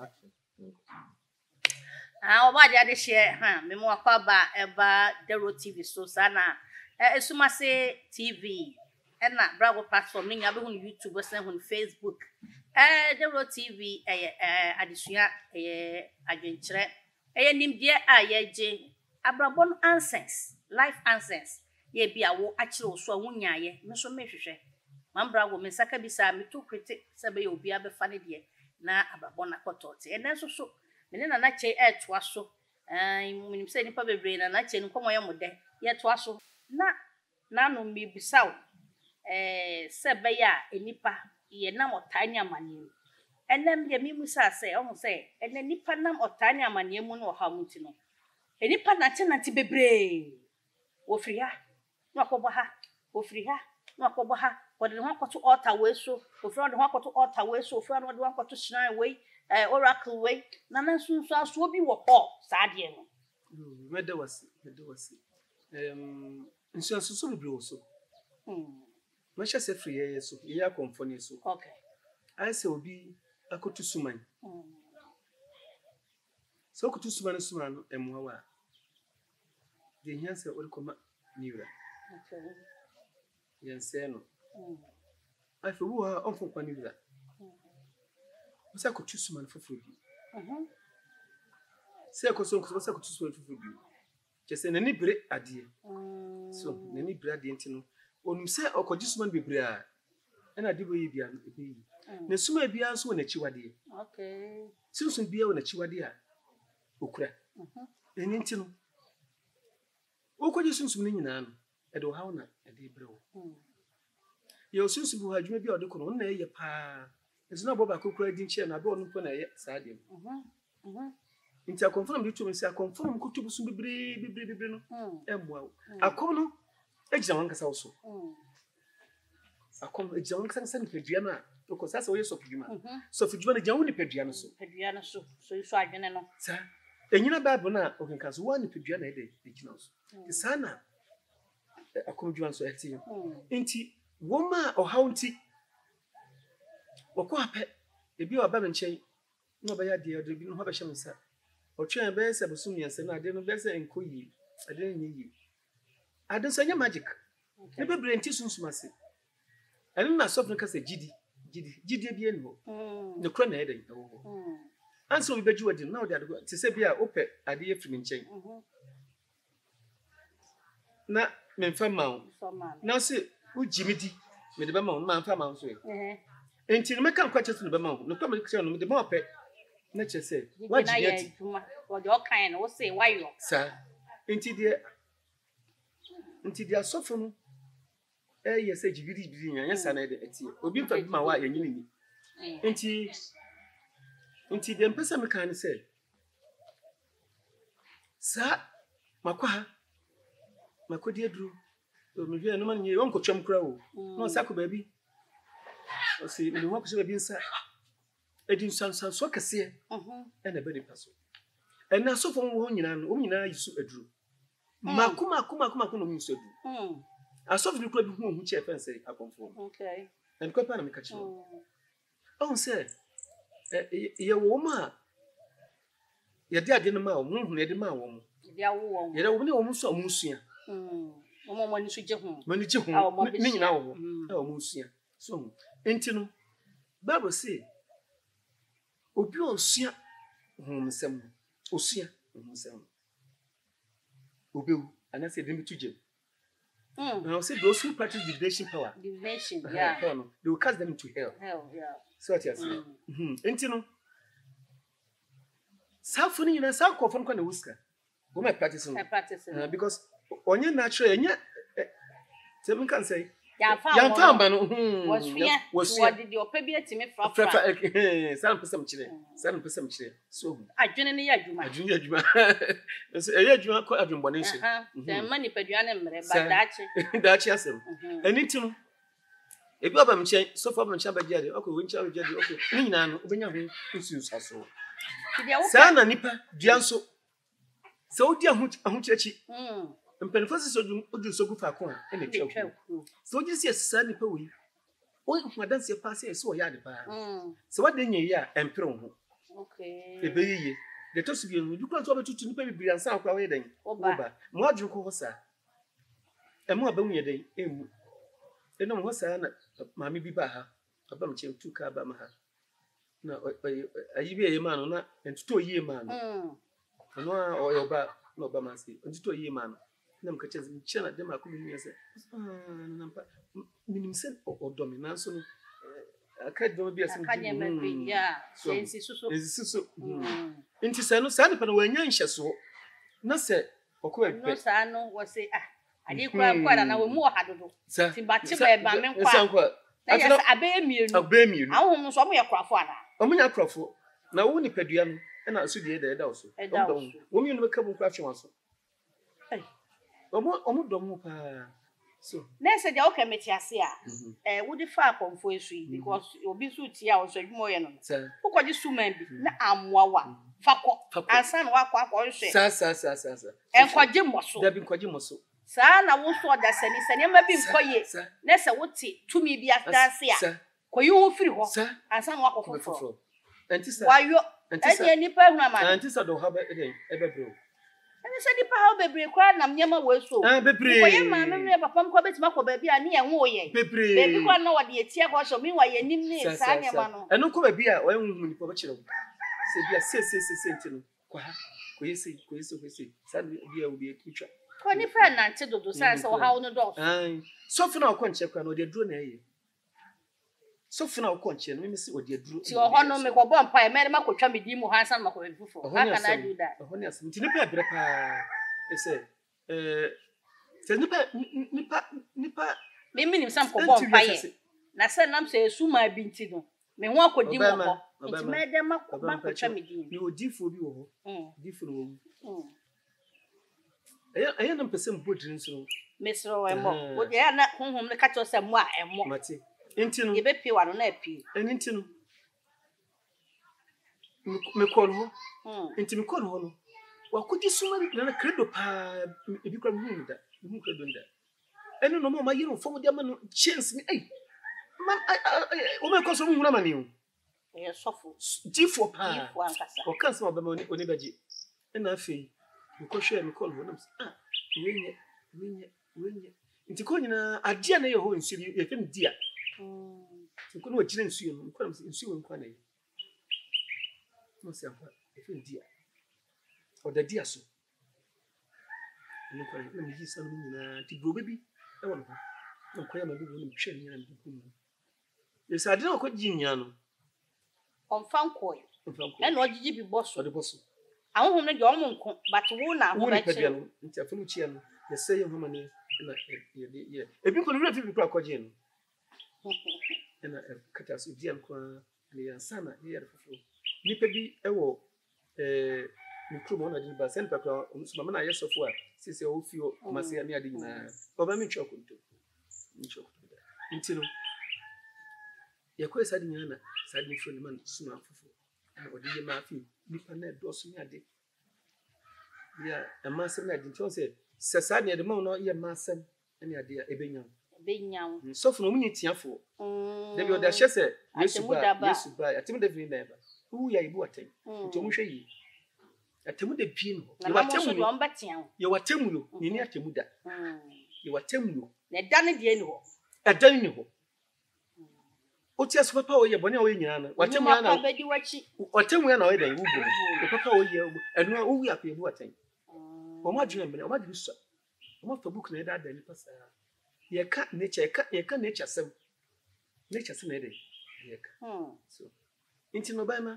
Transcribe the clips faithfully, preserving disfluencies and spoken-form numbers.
action. Ah, what did I share? Huh? Me mo akaba eba DAWURO T V so sana. Eh, esuma se T V. Eh na bravo platform ni nyabe hun YouTube, sen hun Facebook. Eh, DAWURO T V eh eh adesua eh adwenkyere. Eh nimdie a ye je abrabon answers, life answers. Ye bia wo akire wo so awunyaye. Me so mehwehwe. Mambra wo me saka bisa me to critic sebe obi abefa ne de na abrabon akotote. Eh na so so me na na che e toa so eh munim se nipa bebre na na che nkomo ye mode ye toa so na na no mi bisaw eh se be ya enipa ye nam otani amane enem ye mi musa se o se ene nipa nam otani amane mu no ha muti no enipa na che na ti bebre wo firi ha no akobo ha wo firi ha no akobo ha wo de ho akoto altar we so wo firi de ho akoto altar we so wo firi de ho akoto shrine we eh oracle way na na sunsu aso bi wo ho saade no meda wasi meda wasi em nsu aso so bi wo so hmm ma sha se free ye so ye akomfo ne so okay I say obi akotu suman hmm so akotu suman suman no emwa wa de hia se orikoma niura okay yen se no hmm afi wo ha onfo kwa niura Você akotu suman foforo bi. Mhm. Se akoso nkoso você akotu suman foforo bi. Je se nani bere ade. Mm. So nani bere ade ntino. Onum se okoji suman bebre a. Na de boye bia no ebi. Na suma bia so na chiwade. Okay. Sunsun bia wo na chiwade a. Okura. Mhm. Eni ntino. Okoji sunsun ni nyina no. E do hawo na e de bere wo. Mm. Ye sunsun bu hadwuma bia ode kono na ye pa. It's not Boba Kukra Dinche and I don't put a sadim. Mhm. Into a confirm you to me, say, I confirm Kutubu Bibri, Bibri, Bibri, and well. I come no, Ejamankas also. I come Ejamankas and Pediana, because that's a way of Pima. So for Juana Joni Pediana, so Pediana, so so you saw I didn't know. Sir, and you know Babona, or can cast one Pediana a day, the Sana. I come to answer at you. Inti, woman or haunty. Okwa pe ebi oba me nchen no ba ya de ade bi no ho ba hye msa o twen be se busum yense na ade no be se enkoyi ade nyi yi ade so nya magic e be bre nti sunsum ase ene na sofne ka se gidi gidi gidi bi eni ho ne kro na ede wo ho anso bi beji wadi na o de ade ti se bi a ope ade ye firi nchen na me mfa ma wo na se u jimidi me de ba ma wo ma mfa ma wo so e Enti me kan kwache tunu be ma wo no to me kire no me de ma ope na che se wa jiyati wo de o kan no wo se wayo sa enti de enti de asofo no eh ye se jibiri jibiri nya nya sa na de eti obi mfa bi ma wa ya nyini ni enti enti de mpesa me kan se sa makwa ha makodi aduru o me hwe no man nye won ko twam kura wo no sa ko ba bi o si me ho ko se bi nsa edin sansan so kase mhm e na be ni paso e na so fo wo nyina no o nyina yisu aduru makuma akuma akuma akuma no yisu aduru mhm asof ni kura bi hu hu che fense akonfo okay en ko pa na me ka chi o se e ye wo ma ye de ade no ma o mu hu ne de ma wo mu dia wo wo ye de wo ne wo mu so mu sua mhm mo mo ni so je hu mo ni je hu ni nyina wo e wo mu sua so enti no Bible say obi osua hum sem osua hum sem obewu ana say dem to je mm now say those who practice divination power divination yeah they will cast them into hell hell yeah so what you say mhm enti no safu ni na sa ko fon ko na wuska go my practice I practice uh, because onye natural enye say me can say ya fa ya fa ba no mhm wasua what did your baby atime fra fra san pesam kire san pesam kire so adwene ne ya adwuma adwene ya adwuma so e ya adwuma ko adwumbone se mhm ma ni padua ne mre ba daachi daachi asem eni ti no ebi oba mchen so for mchen ba jade okay we ncha jade okay ni nyina no obenya ho nsu saso sa na nipa dua nso se odi ahu ahu chiachi mhm mpenfo so odu so gufa ko a ene twa ku so oji si esisa nipa wi o hu adanse pa se so o ya de pa mm so wade nye yi a empere ho Okay. E be ye. The toss be you can't over to nipa bibiri ansa akwa we den. Oba. Mo adwun ko hosa. E mo aba mu ye den emu. E no hosa na maami bi ba ha. Aba m chem tu ka ba ma ha. Na ayi bi ye ma no na entuto yie ma no. Mm. No a o yoba no ba ma se. Entuto yie ma no. Na m ka che zin che na dem akumi mi se. Ah na mpa minim se o do mi na so no. Aka do bi asem. Akanya me bi ya. Sensi susu. Sensi susu. Nti se no sa ne pa no wanya nhyeso. Na se okwa pe. No sa no wo se ah. Ade kwa kwa na wo mu ha dodo. Ti ba ti ba ba me kwa. Nsa kwa. Na yes abe mienu. Abe mienu. Ahom so mo ye krafo ana. Omo nya krafo. Na wo ni padua no. E na so die de da wo so. Wo mienu be ka bu kwa twe so. Eh. Omo omo do mo pa. So. Na se dia o ka meti ase a. Eh wo di fa akomfo esu yi because obi so tia wo so adwuma ye no. Wo kwaji suman bi na amoawa. Fakọ. Ansa na wakọ akọ hwe. Sa sa sa sa sa. Enkwaje moso. Da bi nkwaje moso. Sa na wo so da sani sani ma bi nkoye. Na se wo ti tumi bi atase a. Koyi wo firi ho. Ansa na wakọ foforo. Enti sa. Wayo. Enye nipa hu ama. Enti sa do ha be eden e be bro. Ene se nipa ha bebre kwa na mnyema wo so. Ah bebre. Koye ma me me papa mko betima ko ba bi a ne enwo ye. Bebre. Bebi kwa na wo de etia ko so mi wa ye nim ni sa ne ma no. Eno ko ba bi a wo enwu nipa ba kire wo. Se bi a se se se se enti no. Kwa ha. Koye se koye se koye se. Sa bi a wo bi ekitwa. Ko ni fa na nte dodo sa se wo ha wo no do. Ai. So funa wo konche kwa no de duro na eye. So funa wo konche no me se wo de duro. Ti wo ho no me ko bo mpa e me ma ko twa me di mu hansan ma ko fufo. How can I do that? Ho ni asem. Ti nipa bere pa. E se eh se nipa nipa nipa me minim sam ko bo mpa ye. Na se nam se esu ma bi nti no. Me ho akodi mo ko. Nti me de ma ko ba ko twa me di. Me odifo bi wo ho. Mm. Difo no wo. Mm. Aya aya nam pese mbodrin so. Mesro we mo. Wo de na honhom ne ka cho se mo a emo. Mate. Enti no. Ye be pie wa no na pie. Eni enti no. Me ko no. Mm. Enti me ko no no. Wa kodi suma na credo pa ebi kwa mu da. Mu credo nda. Eni no ma yiro fo mo de ma no chance me ai. Man o me ko so mu na ma ni o. E sofo. Difo pa. Difo ankasa. O kan so ba ma oni baji. Ena afi. Me ko hwe me ko no na ah. Wenye wenye wenye. Nti ko nyina ade na ye ho nsu bi ye fem dia. Mm. Nko no wajina nsu yo no ko na nsu wo nkwa na ye. No se akwa ye fem dia. O da dia so. Nko na mi yisa no nyina ti bro baby e won ho. Nko ya ma bi wo no hwe nyina bi ku mu. Ye sa ade na ko gi nyina no. Onfan koy. Onfan koy. E na ogigi bi boso. O de boso. Ahom ne de omo nko but wo na ho ba che. Nti afunu chia no. Ye say ye homa ne na ye ye. Ebi ko no refi bi kwa kwaje no. Ena kata so diam kwa ne yansana ye yare fofo. Nipa bi ewo eh mikro na di ba sen papa so mama na yesofo a sisi o fi o mase ya ne ade nyina. Baba mi choko nto. Mi choko. Nti no. Ye ko esa di nyina na sa di fo ne man suma fofo. Na odi ye ma fi nipa na do so ne ade. Ya amasem na di nti o se se sa ne de ma no ye masem ne ade ya ebenya. Benyaw. So for no munyi tiafo. Mm. Debi oda hye se Yesu ba Atemu Yesu ba atemu de vini na ba. Wu ya ibu aten. Nti omu hwe yi. Atemu de pie no. Ye watemu yo mbatia. Ye watemu yo. Ni ni atemu da. Mm. Ye watemu yo. Na da ne de ni ho. Adan ni ho. Oti aso papa o ye bone o ye nyina na. Watemu ya na. Papa di wachi. Watemu ya na o ye dan wu bu. Papa o ye enu a wu ya pe ibu aten. O ma dwene mbele, o ma dwene so. O ma fa book na da da ni pasa. Ye ka nature ka ye ka nature sem. Nature sem na dey. Ye ka. Hmm. So. Inti no ba ma.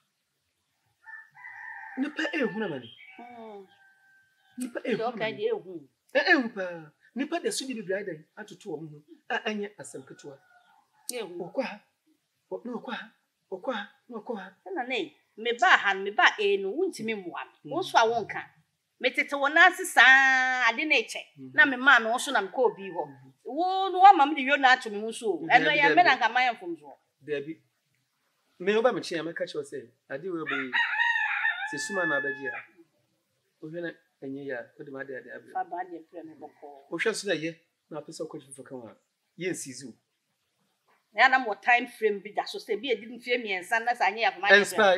Nipa ehu na mani. Hmm. Nipa ehu. So ka di ehu. Eh ehu pa. Nipa da su di bibra dey atoto wo ho. A anye asem ketewa. Ehu. Okwa. No okwa. Okwa. No okwa. Na nei, me ba han me ba e no wuntimi mmoa me. Wo so a wonka. Metete wona asesa ade na eche. Na me ma no so na me ko obi ho. Wo no wa mam de yo na ato me ho so. Eno ya me na nka mayan fomzo. Debi. Me oba me chia me ka che o say ade we obi se suma na abaji a. O hwe na enye ya o de ma de ade abe. Fa ba de pre me boko. O hwe so na ye na apesa ko chifu kan wa. Ye nsizu. Ya na mo time frame bi da so say bi e di mfie miensa na sa anye ya ma. Inspire.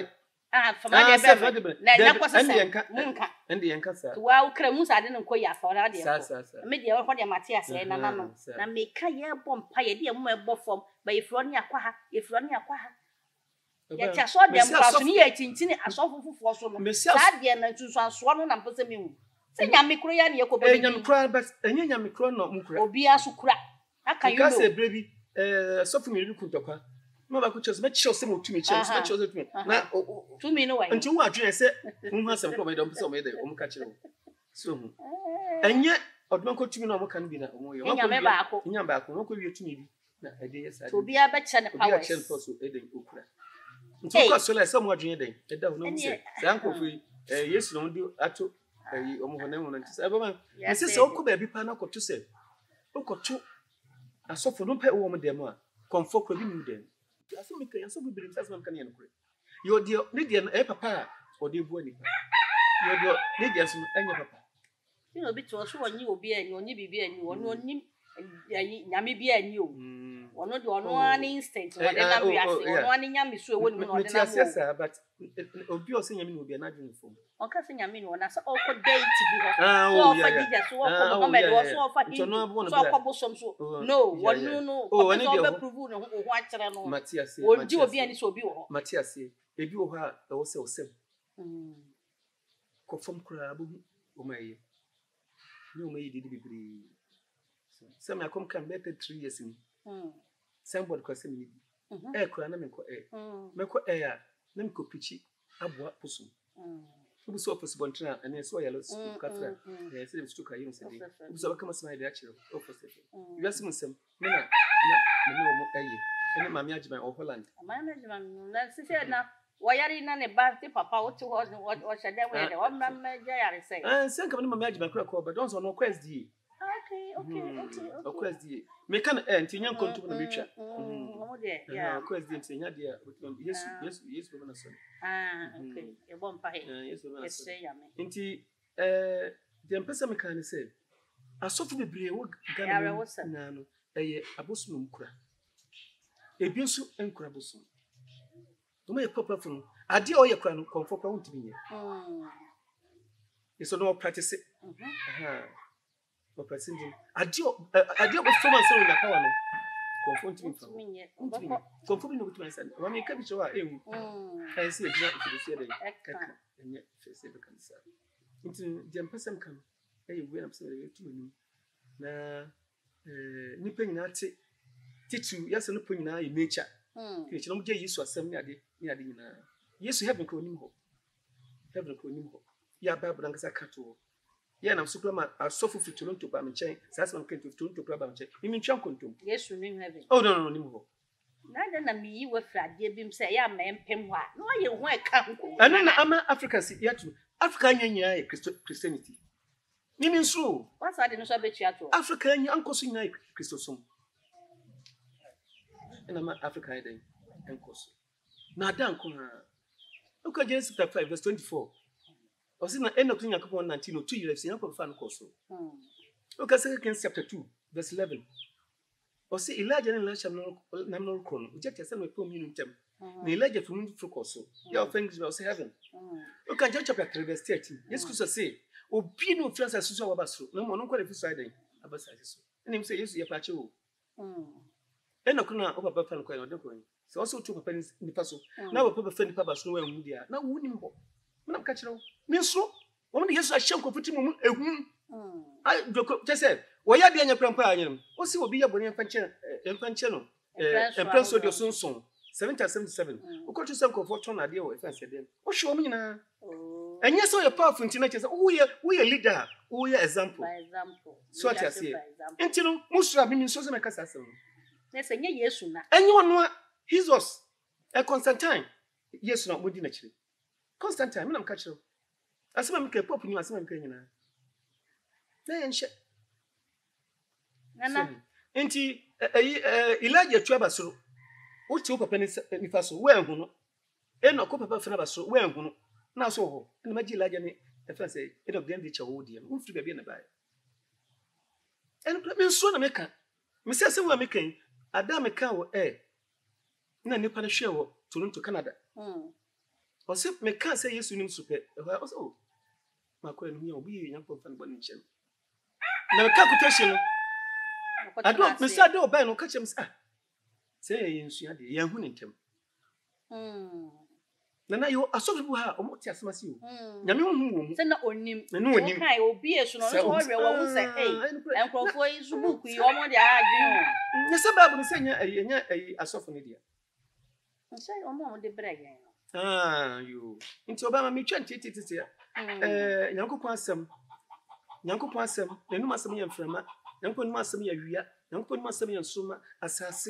ah for my de na na kwose se munka ende yanka sa wa ukra mu sa de no koyi afa na de sa sa sa me de ho de Matias e na na no na me ka ye bom pa ye de mu e bo fom ba ye fro ne akwa ha ye fro ne akwa ha ya cha so de mpa so ni ye tintini asofo fofo so no sa de na tusu aso no na mpese me hu se nya me kro ya ne ye ko be nya me kro but enya nya me kro no mu kra obi aso kra aka you know ka se brebi eh sofu me ruku ntokwa no ba ku chose me chose mo tumi chose me chose tumi na tumi no wa nti wo adwene se hu asem ko me do mpese o me de o mu ka kire so hu enye odman ko tumi no mo kan bi na o mo yo nya me ba ko nya ba ko no ko wi tumi bi na ede yes to bi abeche ne powers obi a chen so ede okura nti ko so la se mo adwene den eda ho no mo se se anko fi eh yesu no ndi ato eh o mo ho na mo nti se ba ma me se se okọ ba bi pa na ko to se okoto asofo no pe wo mo dem a komfo ko bi ni dem aso me kan aso bi birim sasa me kan ye no kure yo de ne de e papa o de bu ani yo de ne de aso anya papa you know bi to so wonyi obi ani onyi bibi ani wono onyi nyame bi ani o wono de ono ani instinct wo de na bi ase wono ani nyame so e woni no de na mo yes but obi o se nyame no obi na dwene fo on ka se nyame no na so o ko date bi ho so o fa dija so o ko Muhammad o so o fa di so o ko bosom so no wono no o so o be prove no ho a kire no Matias o di obi ani so obi wo Matias ebi wo ha e wo se o sem mm ko fom kura bu o mai ni o mai di di bibiri so me akom kan better three years ni mm somebody ko se mi e kura na me ko e me ko e ya na me ko pichi aboa poso mm ubu so office bontra and so yellow katra eh se bistu ka yin se di ubu so baka masma da chiro office you ask me some me na na me o mo aye ene mami ajiban o Holland mami ajiban na se se na wayari na ne ba ti papa o ti ho o shade we de o mna me ja yare se eh se nka me mami ajiban kra ko but don't so no quest di okay okay okay o quest di me kan eh ntinya kontu na bitwa mo de yeah quest di ntinya dia yesu yesu yesu be na so ah okay e bom pa he yesu be na so ya me nti eh de mpesa me kan se asofu bebre wo gana na no eye abosum kura ebi nso enkura bosum no me papa funu ade o ye kura no komfo kwa untimi ye mm yeso no practice aha o practice ade ade o foma se na power no komfo untimi fa untimi komfo bi no gutuma san wa me ka bi chewa ewu mm kai se bi na ifisi de kaka enye fese be kan sa nti de mpesam kan eye we na pese de tumi na eh nipa nyina te titu yase no po nyina ye nature mm ke chino mje Yesu asem ni ade ni ade nyina Yesu heaven ko nim ho heaven ko nim ho ya bible ngasa kato ya na sukula ma asofu fitulo to ba menchen sasa man kan fitulo to ba menchen imi ntwa kontom Yesu nim heaven oh no no nim ho na de na mi yi we frade bim se ya ma empem ho a no ye ho e ka nko ana na ama Africa si yatu Africa nyanya ye Christianity nimi nso what's that no so be tuato Africa nya ankoso nya Christosom ina ma Africa iden enkoso na dan ko ha oka Genesis chapter five verse twenty-four o si na Enoch nya ko nineteen o two years nya ko fa no koso mm oka Second Kings chapter two verse eleven o si Elijah na Elisha no na no ko no je tese no pom yinu ntem na Elijah funu fru koso ya offense o si heaven oka John chapter three verse thirteen Jesus Christ say obi no fiansa susu wa basro na mo no ko le fi side abasa so nim say Jesus ye pa che o mm Enoch na o papa fa no ko no de ko so also to papa ni paso na papa ba fa ni papa so wa hu dia na wu nim ho na ka kire wo mi so wo me Jesus ahye ko fiti mu ehu mm ai doko tese wo ya de anya prampa anyem o si obi ya boni emfanche emfanche no eh emfanso de sonson seven seven seven o ko to sem ko for ton ade wo efanse dem o hwe wo nyina enye so ye powerful ntina chese wo ye wo ye leader wo ye example by example so at say ntino musura mi so se me kasa asem nese nye Yesu na enye ono Jesus e Constantine Yesu na modi na kire Constantine me na mka kire asema mka pop ni asema mka nyina na ye nhye nana enti Elijah tu abasoro uti o papa ni faso we hu no eno ko papa fina basoro we hu no na so ho na maji Elijah ni e fa say eno dem de che ho die no mfiri bia na bae eno me so na meka me se se wa meka ada meka wo eh na nipa na hwe wo Toronto Canada mm Ose me ka say Yesu nim super. Ose oh. Makwa no nya obi Nyankopon fa no bɔ ne nkyɛn. Na ka quotation no. Ado me say de oba no ka kyem say. Say yensua de ye hu ne ntem. Mm. Nana yo asofu ha omo ti asemase o. Nyame hu hu wo mu. Say na onim. Na no onim. Kai obi esu no so hore wo hu say eh enkrofo yi su book yi omo de adwin o. Ne sababu ne say nya eh nya eh asofu ne dia. Say omo de brege. Ah yo. Nti oba ma me twa ntiti titi ya. Eh Nyankopon asem. Nyankopon asem, enum asem ye mframa. Nyankopon num asem ye wia. Nyankopon num asem ye nsoma asase.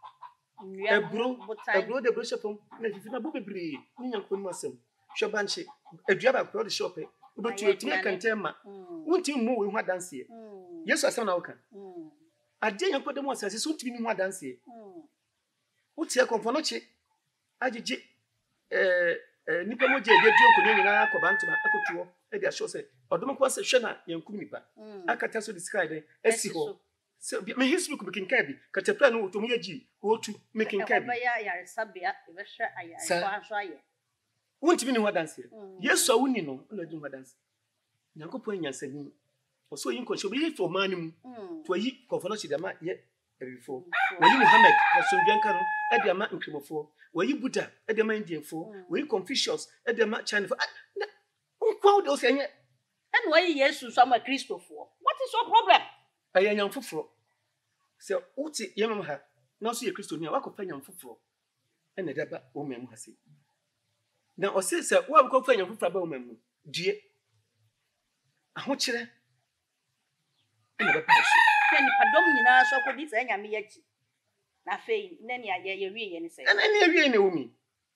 Ebro, ebro de brosha pom na fifi na bo bebre ni Nyankopon num asem. Hwe banche, adua ba pro de shop e. Obo tu etime kantema. Wonti mu we hu adanse e. Yesu asem na woka. Ade Nyankopon de mu asase so ntimi ni hu adanse e. Wotie konfo no che. Agege eh nipa mo je de dio ko nyina akoba ntoma akotuo e de asho se odom ko se hwe na yankum nipa akata so describe esi ho so me history ko bikin kabi katapra no to mo yaji otu making kabi ba ya yare sabia e be hwe aya e kwa so aye wontimi ni ho dance Yesu awuni no na di ho dance Nyankopon nyansani oso yin ko hwe bi for manum to yi konfo no chi de ma ye before wayi Muhammad so bianka no e de ma nkrimofo wayi Buddha e de ma Indianfo wayi Confucius e de ma Chinafo unkwa de o se nye and wayi Yesu so ma Christofo what is your problem ayi nyamfoforo se uti yemam ha na so ye Kristo ni wakofa nyamfoforo e na daba o mem ha se na o se se wa wakofa nyamfoforo ba o mem die ahokire e na daba so ni padom nyina so ko di se nyame yachi na fei na ni aye ye wie ye ni se na ni awie ni umi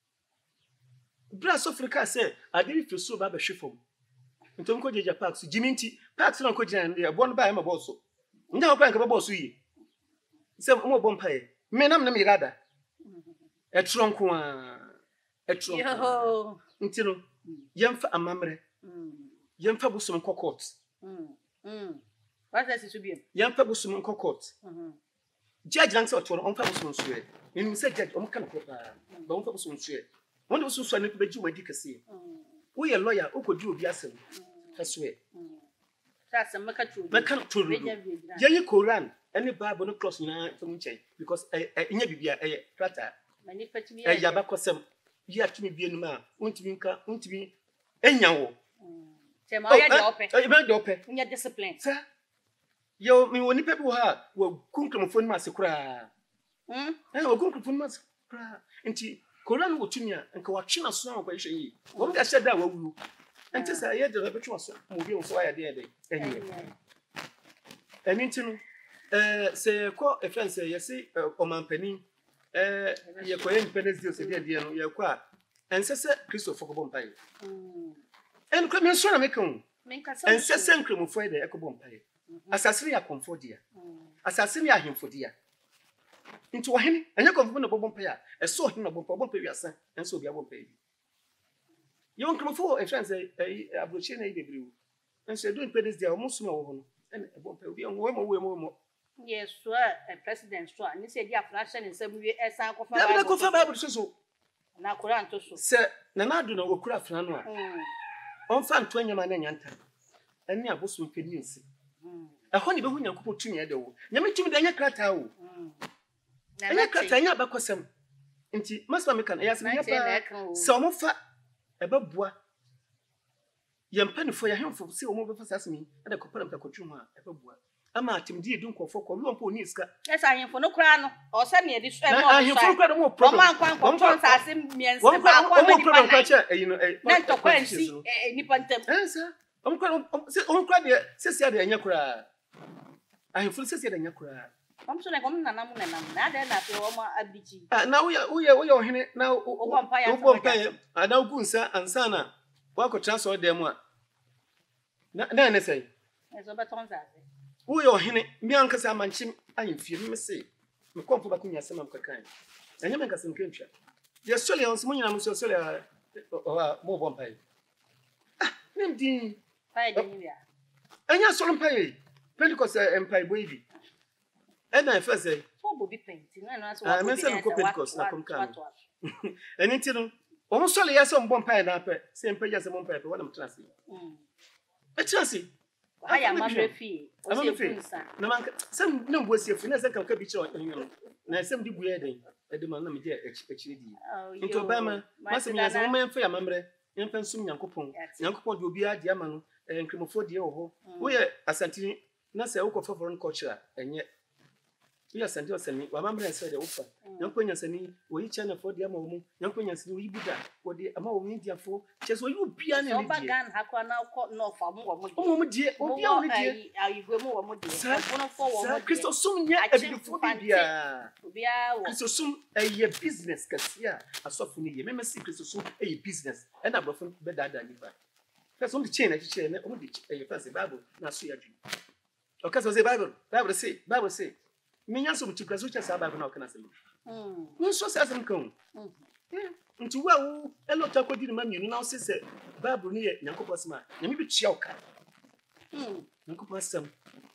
bra so Africa se ade fi so ba ba hwefom ntom ko jeja park so jiminti park so na ko jina ndi abo no ba e ma boss so nda ho plan ka ba boss yi se mo bo mpae me nam na me rada e tronko a e tronko yo ntino yemfa amamre yemfa busum kokot mm mm what is it to be yemfa busum kokot mhm judge lang se oto on fa busum so e nim se judge on kan ko pa ba on fa busum so e won de busum so ne be ji wadi kase wo ye lawyer o ko di obi asem ka so e sa sem maka tru maka tru ye ye Quran any Bible no cross na fam nchen because eh nya bibia eh prata mani patimi eh ya ba kosem ye atumi bi enum a ontimi nka ontimi enya wo se ma ya de ope eh be de ope nya discipline sa yo mi woni pe bi wo ha wo kunkromfo ma se kura hm eh wo kunkromfo ma se kura nti Quran wo tumi a nka wa twena so na kwa hwe yi wo bi ahye da wa wuru nti sa ye de be twa so mo bi wo so ya de de enye eni ntinu eh se ko e friend say yesi o mampani eh ye ko independence day se dia dia no ye ko a ensese Christopher ko bompai mm en ko me so na mekon ensese nkremofo de e ko bompai asasiri ya komfo dia asasiri ya hemfo dia nti wo hene enye komfo na bompai a e so hene na bompai bompai wiasa enso bia bompai ye nkremofo e friend say abrochi na ibebrewu enso e do independence day o mo so na wo ho no en e bompai obi en wo mo wo mo yes so a president so ani se dia flash ni se buwe esan ko fa ba ba ko fa Bible so so na Quran to so se na na do na okura fran no a on fa nto anyama na nyanta ani aboso mpeni nsi ehɔ ne behu Nyankopɔn tumi ade wo nyame tumi da nya krata wo anya krata nya ba kosam nti masba me kan ya se nya ba se omo fa eba bua yempanifo ya hemfo se omo be fa sasemi ada ko param ta ko twu ho a eba bua ama atimdi edu nkofo ko wi onpo ni iska esa ahemfo no kra no o se ne edi so e mo ahemfo kra no problem o man kwan ko ton sase miense ba kwa me problem kwa che e you know e na to kwa nsi nipa ntem esa om kra om kra de se se de anya kra ahemfo se se de anya kra om so ne kom na nam na nam na de na pe o ma abiji ah na wo ya wo ya wo ya ohene na o bompa ya o bompa ya ana ogunsa ansana wa ko transfer dem a na na ne sei eso ba ton sase wo yo hene mi ankasa amanchim ayemfie me se me komfo ba kunya sema mkakan anya me nkasa mkentwa ye sole on simo nyina mo sole o mo bompai ah ndi pai de ni ya anya sole mpai Pentecost empire boybi e na fe say so bo bi paint na na so ah me se ko Pentecost na kom kan eni ti no On so le yaso mbon pa na pe se mpa ya se mbon pa pe wona mtena se mm e tena se aya mamrefi o se funsa na man sem na mbo se fu na se kan ka bi kire onyo na sem di buye den e de man na me je ekire di nto ba ma ma se mi ya se mo men fa ya mamre yen fa nsum nyankopon nyankopon de obi ade ama no enkremofo de wo ho wo ye asantini na se wo ko foforo no culture enye ya santi osani wa mamre se de ufa nyanko nyansani wo yi chana fo de ama wo mu nyanko nyansani wo yi buda wo de ama wo india fo cheso yi bia na ni die so bagan ha kwa na ko no fa mu wo mu die wo mu die obi a wo die ayigwe mu wo mu die fono fo wo mu die Kristo sum nya ebifo bia obi a wo Kristo sum eye business kasia asofu ni ye memesi Kristo sum eye business e na brofo be dada ni ba first on the chain na chiche na on the eye first bible na so ya dwi okaso say bible bible say bible say Minya so muti kwaso cha saba na okana sem. Mm. Nso se asem kan. Mm. Eh, nti wa wo elota kwadi ni mamienu na se se Bible ni ye Nyankopɔ sem a, nyame bi tua oka. Mm. Nyankopɔ sem.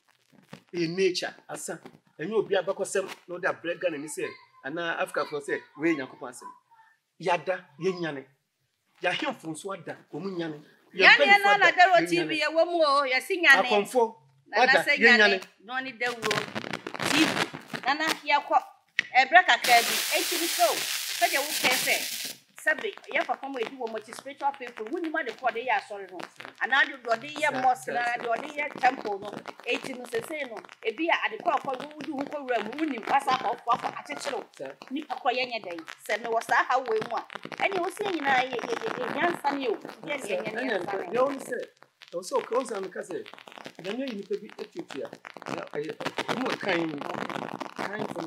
E nature asa. Enye obi abakɔsem no da brega na ni se ana Africa for say we Nyankopɔ asem. Yada ye nyane. Ya hemfo nso ada omu nyane. Nyane na na Dawuro T V ye wo mu o, ye si nyane. Akonfo. Ada ye nyane. No ni Dawuro Nana yakọ ebra kakra bi etimi so se de wo kese sabe ya papa mo edi wo mo spiritual people wuni ma de ko de ya sorry no ana de do de ya mosque na de de ya temple no etimi se se no ebi ya ade ko ko wudi hu ko wura mu wuni pasa ko ko ko akechiro ni akọ ye nya dai se me wo sa ha we mu a ani wo se nyina ye ye nyansa ni o ye ye nya nyansa ni o se o so ko nsa me kase da nye ni pe bi etipia na aye mo kan Kind for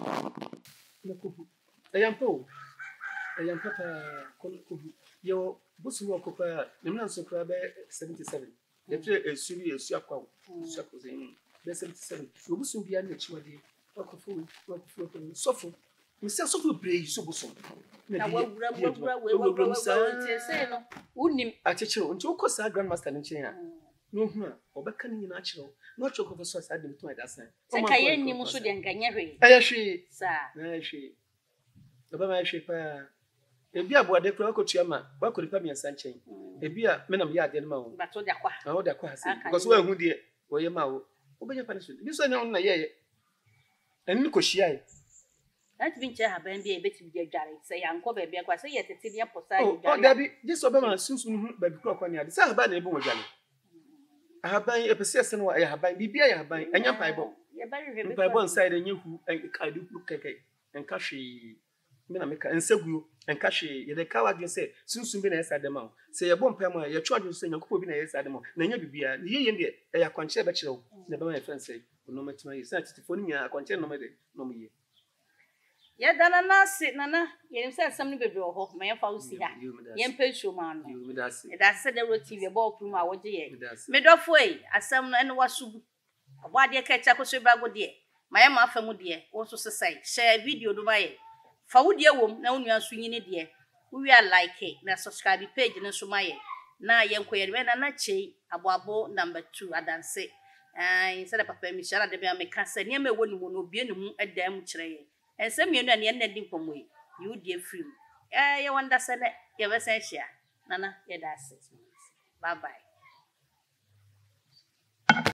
no kubu. Ayampo. Ayampo ta kubu. Yo busu wo kopa, nemna so kra be seventy-seven. Le tre esuri esu akwa. Esu akwa zen. Be seventy-seven. Yo busu bia na chiwade. Wakofo, wakofo ko sofo. Mi se sofo bre so busu. Na wawura wawura wawura wawura say no. Unim achechiro. Nti ukosa grandmaster nchen ya. No hu a obeka ni nyina achiro. No choko for so asa dem to that sign. Se kaye ni muso de nganya hwe. Aya hwe. Sa. Na hwe. Oba ma hwe pa. Ebi aboade kura ko tuama, ba ko ripa miensa nchen. Ebi a menam ya ade ma wo. Ba to da kwa. Na wo da kwa hase. Because wo ahu de wo ye ma wo. Obenya pa ne so. Bi so na na ye ye. Eni ko hia ye. That bin che ha ban bi e beti bi adware. Se ya nko ba bi akwa se ye tete ne posa ye dware. Oh, dabi, dis oba ma sunsun hu ba bi kura kwa ni ade. Sa ha ba na ebu wo dware. Ahaban epese ese no ya haban bibia ya haban anya paibo ye bari rebe paibo inside enye hu kadu keke enka hwe me na meka enseguo enka hwe ye de ka wadwe se sunsun bi na yesa dem a se ye bom pam a ye twadwe se nyankopɔ bi na yesa dem na nya bibia ye ye de e ya kwanche be kire wo na be ma friend say no matima ye sa titifo ni nya kwanche no me de no me ye ye dana na se nana ye nim se asam ni bebre ho ma ye fa wo si ha ye mpa show ma no ye da se Dawuro T V ball prum a wo je ye me dofo e asam no ene wasubu abo ade ka cha ko so ba go de ma ye ma afa mu de wo so sesai share video do ba ye fa wo de wom na wo nua so nyine de wo wi like it na subscribe page no so ma ye na ye nko ye na na chei abo abo number two adanse eh instead of papa mi shara de be ameka se ne me woni mu no bie ne mu edam mu kire ye ensem yenu ne na di pomo yi you dey free eh ye wonder say ye be say share nana ye da six bye bye.